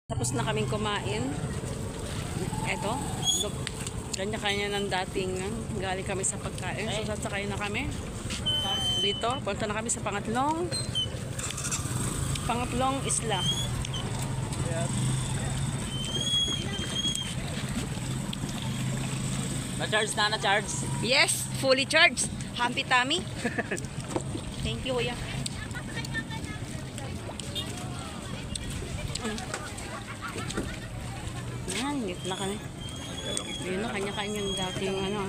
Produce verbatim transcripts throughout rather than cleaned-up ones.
Tapos na kaming kumain. Eto, kanya-kanya ng dating galing kami sa pagkain. So sasakay na kami dito. Punta na kami sa pangatlong pangatlong isla. Na-charge na, na-charge. Yes, fully charged. Happy tummy. Thank you, kuya. Mm. Yan, ngit na kami. Yun na, kanya-kanyang dating ano.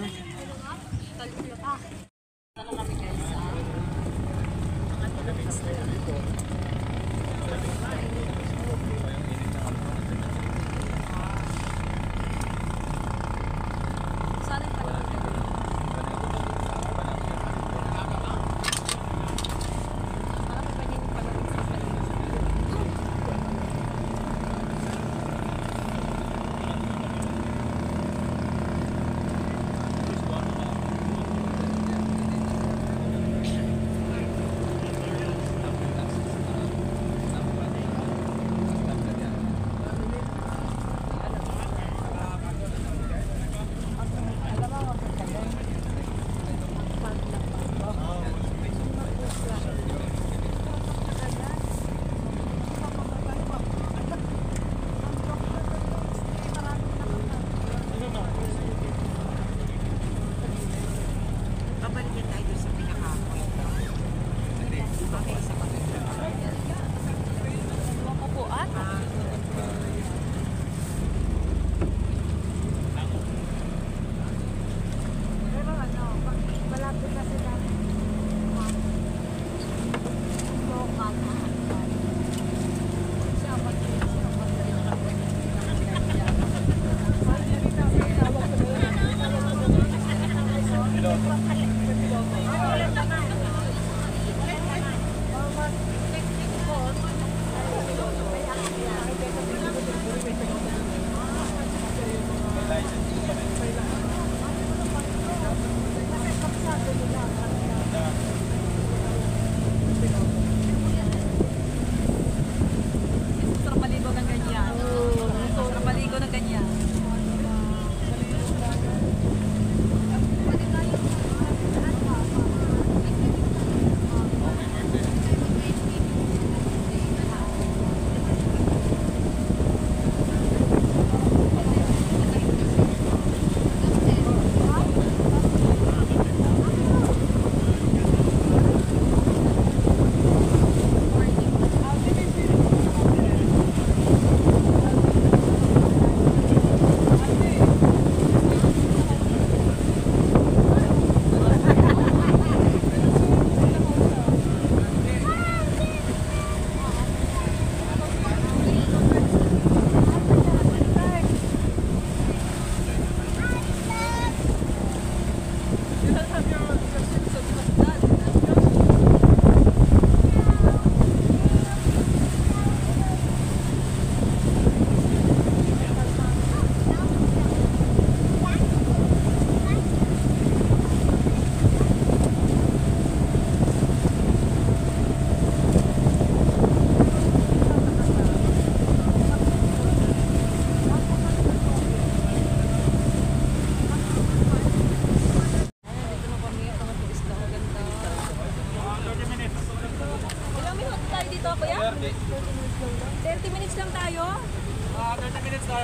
thirty minutes lang tayo? Ah, thirty minutes tayo.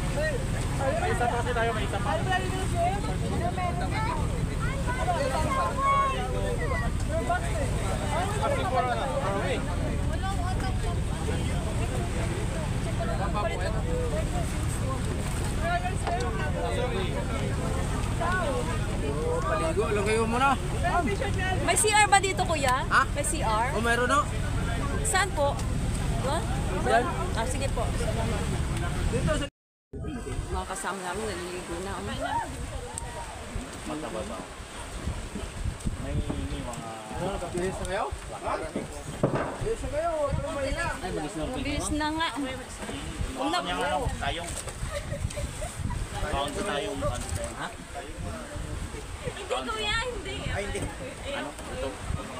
May isa pa kasi tayo, may isa pa. Paligo, lang kayo muna. May C R ba dito, kuya? Ha? May C R? O meron no? Saan po? What? Yan. Ah, sige po. Salamat. Dito sa... Mga kasama namin naliligo na. Magkababa. May mga... Bilis na kayo? Bilis na kayo, huwag mo mahina. Ay, mag-snorkeling Mabilis na nga. Kung na ano, tayong... Kaunti tayong... Ha? Hindi, kuya, hindi. Ay, hindi. Ano? Ito?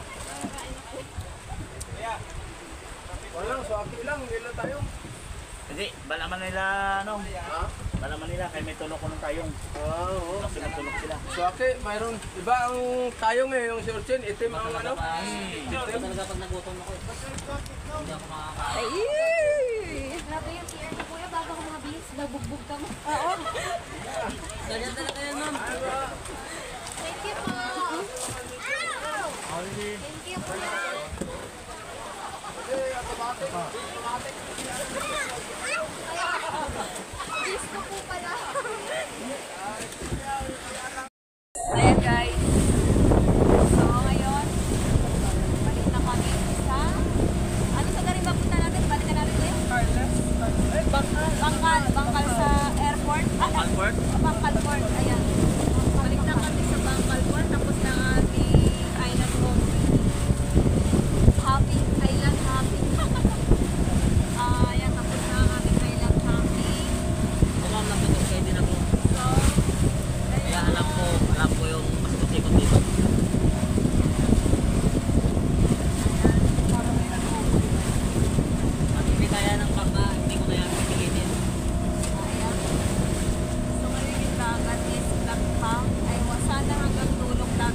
Wala, so aki lang, hindi lang tayo. Hindi, balaman nila, ano? Ha? Balaman nila, kaya may tulok ko ng tayong. Ah, oo. Kasi nagtulok sila. So, okay, mayroon. Iba ang tayong eh, yung si Urchin, itim ang ano. Talaga pag nagutom ako. Hindi ako makakain. Ay! Grabe yung C R ko kuya, bago ko mga bis, nabugbog ka mo. Oo. Ganyan talaga yan, ma'am. Thank you po. Thank you po. Bis ko po pala. Ayan guys. So ngayon, balik na kami sa... Ano sa galing ba punta natin? Balik na natin ulit? Bangkal. Bangkal sa airport. Ah, Albert? Bangkal Port. Ayan. Balik na kami sa Bangkal Port. Tapos na ang ating island hopping. Hopping. Island hopping. Ah, ayan. Tapos na ang ating island hopping. O ma'am, napitos kayo din ako. So, Kaya alam ko, alam ko yung mas kusikot dito. At hindi kaya ng bangka, hindi ko kaya pipilitin. ayan. So ngayon yung dagat is black calm. Ay, sana hanggang tulog lang.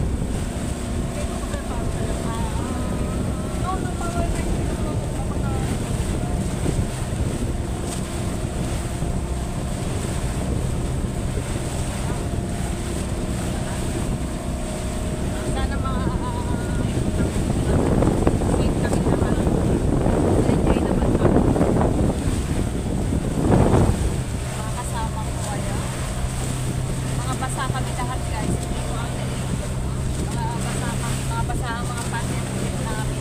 No, no, power bank. Sana mga safe kami naman. Enjoy naman kami. Mga kasama ko kaya. Mga basa kami lahat guys. Hindi ko ang mga basa kami. Mga basa ang mga passenger namin.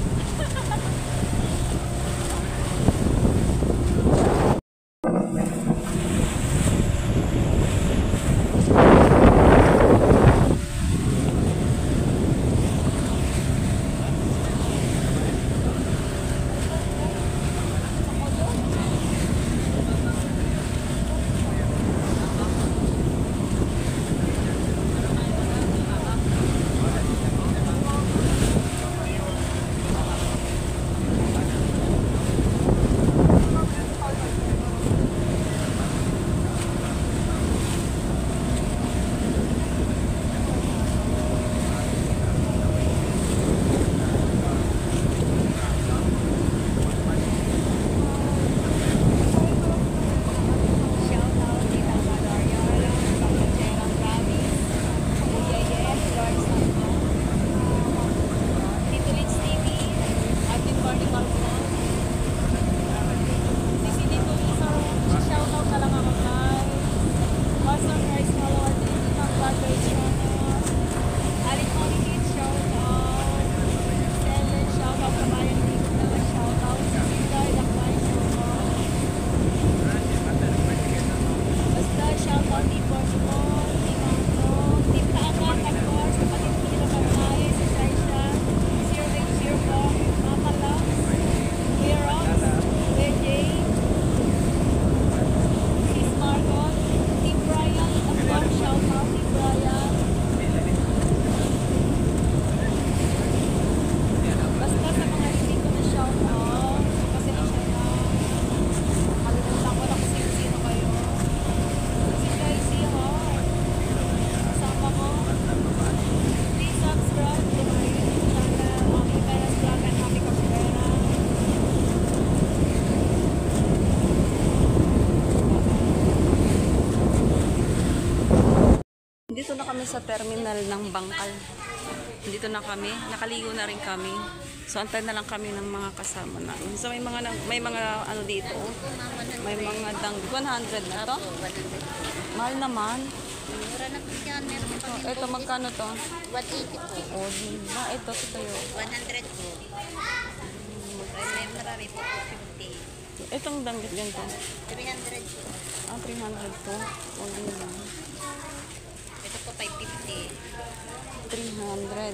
Shout out Tita Valeria, Papa Gerald Ramis, Kuya Yes, Lord Santo, Tito Litz T V, Admin Barney Carbon. Sisi Tito Lisa, shout out na lang ako guys. Pastor Christ Follower, Tita Vlog Channel, Alin Mommy Kids, shout out. Selen, shout out. Kabayan Tito na, shout out. Sisi Guy, Lakbay, shout out. Basta shout out Team Borsipon, Team Angko, Team Kaangat, of course, kapatid ko nila Pagkaye, si Saisha, Zero Eight Zero Four, Mama Loves, Kuya Rox, Kuya Jay, Sis Margot, Team Brian, of course, shout out Team Brian. Basta sa mga hindi ko na shout out, kasi na siya na, nakalimutan ko na kung sino-sino kayo. Si Tracy Hart. Kasama ko. Please subscribe to my YouTube channel, Ami Veras Vlog and Ami Cabrera. Dito na kami sa terminal ng Bangkal. Dito na kami. Nakaligo na rin kami. So antay na lang kami ng mga kasama namin. So may mga na- may mga ano dito. May mga dang one hundred na to. Mahal naman. Mura na po yan, meron pa Oh, ito magkano to? one eighty po, Oh, diba? Ito ito yun. one hundred po. Ay, may marami po po, fifty. Itong danggit ganito. three hundred po. Ah, three hundred to. Oh, diba? Ito po five fifty. three hundred.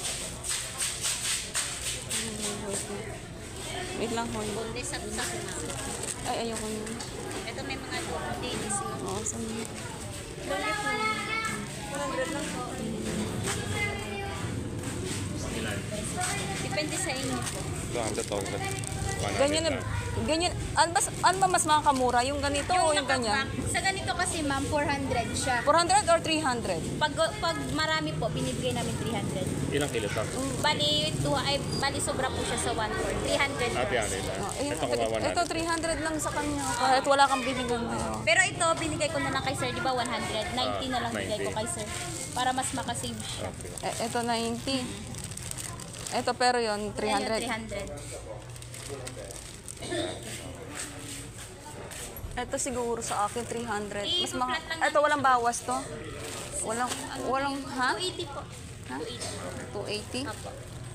Wait lang ho. Kundi saksak na. Ay, ayoko na. Ito may mga days na. Oo, saan? Depende sa inyo po. Ito, ang tatawag. Ganyan na, ganyan, ano ba, ano ba mas makakamura? Yung ganito o yung ganyan? nakapack, sa ganito kasi ma'am, four hundred siya. four hundred or three hundred? Pag, pag marami po, binibigay namin three hundred. Ilang kilo to? Bali, two, ay, bali sobra po siya sa one four. three hundred Ah, plus. piano na. Ayun, Ito kawawa ito, natin. three hundred lang sa kanya. Kahit wala kang bibigyan mo. Pero ito, binigay ko na lang kay sir, di ba one hundred? ninety na lang Ah, bigay ko ninety. kay sir. Para mas makasave siya. Okay. Eh, ito ninety. Ito pero yon three Ayun, hundred. three hundred. Ito siguro sa akin three hundred. Mas ma- I-flat lang ito walang bawas to. Walang walang ha? two eighty po. Ha? two eighty. Apo.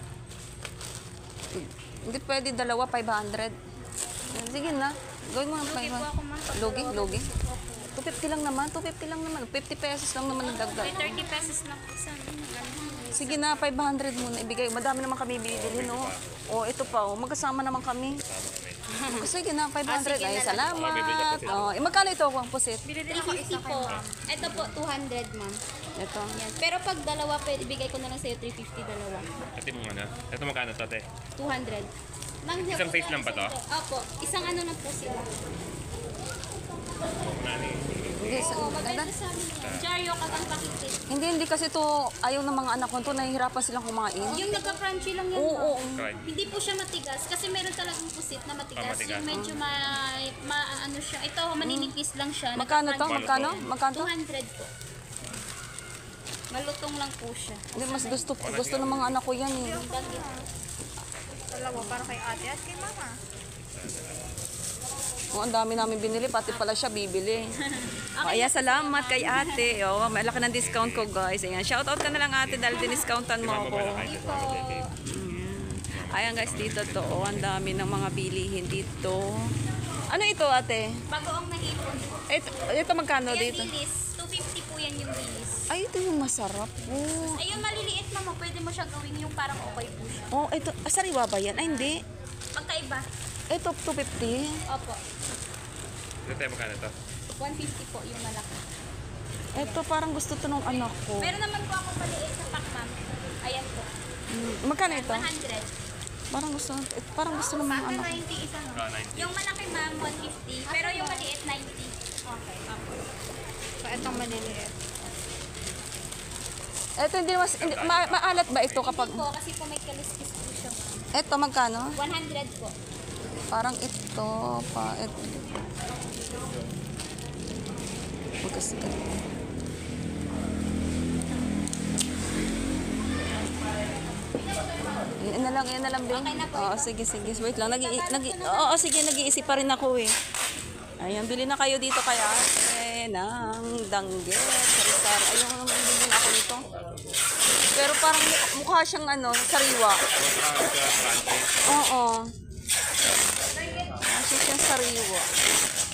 Hindi pwede dalawa five hundred. Sige na. Gawin mo ng Lugi five po ako hundred. ma'am. pag Lugi, dalawa. lugi. two fifty lang naman, two fifty lang naman. fifty pesos lang naman ang dagdag. May thirty pesos lang po sa ano. Sige na, five hundred muna ibigay. Madami naman kami bibili, no? O, ito pa, oh. Magkasama naman kami. Sige na, five hundred. Ah, sige Ay, na lang. salamat. Oh, eh, magkano ito, ang pusit? three fifty po. Ito po, two hundred ma'am. Ito. Yan. Pero pag dalawa, pwede bigay ko na lang sa'yo three fifty dalawa. Ito yung ano. Ito magkano to, te? two hundred. Nang Isang face lang ba to? Opo. Isang ano na po sila. Hindi, sa- Oo, maganda sa amin yan. Jaryo, kagang pakikit. hindi, hindi kasi to ayaw ng mga anak ko to, nahihirapan silang kumain. Yung nagka-crunchy lang yan. Oo, oo. ma'am. Right. Hindi po siya matigas kasi meron talagang pusit na matigas. Ah, matigas. Yung medyo ma, ma ano siya. Ito, maninipis lang siya. Magkano to? Nagka-crunchy. Magkano? Magkano to? two hundred po. Malutong lang po siya. Hindi, mas gusto gusto ng mga anak ko yan eh. Dalawa para kay ate at kay mama. Oh, ang dami namin binili, pati pala siya bibili. Oh, ayan, salamat kay ate. Oh, malaki ng discount ko, guys. Ayan, shoutout ka na lang ate dahil diniscountan mo ako. Ayan guys, dito to. Oh, ang dami ng mga bilihin dito. Ano ito ate? Bagoong nahipon. Ito, ito magkano Ayan, dito? bilis. two fifty po yan yung bilis. Ay, ito yung masarap. Oh, Ayun, maliliit mama. Pwede mo siya gawing yung parang okay po siya. oh ito. Ah, sariwa ba yan? Ay, hindi. Magkaiba. Ito, two fifty. Opo. Ito tayo magkano to? one fifty po yung malaki. Ito, parang gusto to ng anak ko. Meron naman po ako maliit sa pack, ma'am. Ayan po. Mm, magkano ito? one hundred. Parang gusto, eh, parang gusto ng mga anak ko. ninety isa, no? Ah, ninety. Yung malaki, ma'am, one fifty. Pero yung maliit, ninety. Okay. Opo. So, itong maliliit. Ito, hindi mas, hindi, ma- maalat ba ito kapag... Hindi po, kasi po may kaliskis po siya. Ito, magkano? one hundred po. Parang ito, pa, ito. Magkas- Yan na lang, yan na lang, Ben. Okay na po Oo, ito? sige, sige. Wait lang. Nag nag Oo, sige, nag-iisip pa rin ako eh. Ayan, bili na kayo dito kaya ate ng danggit. Sari-sari. Ayun, naman bibili ako nito. Pero parang mukha, mukha siyang ano, sariwa. Oo. Kasi siyang sariwa.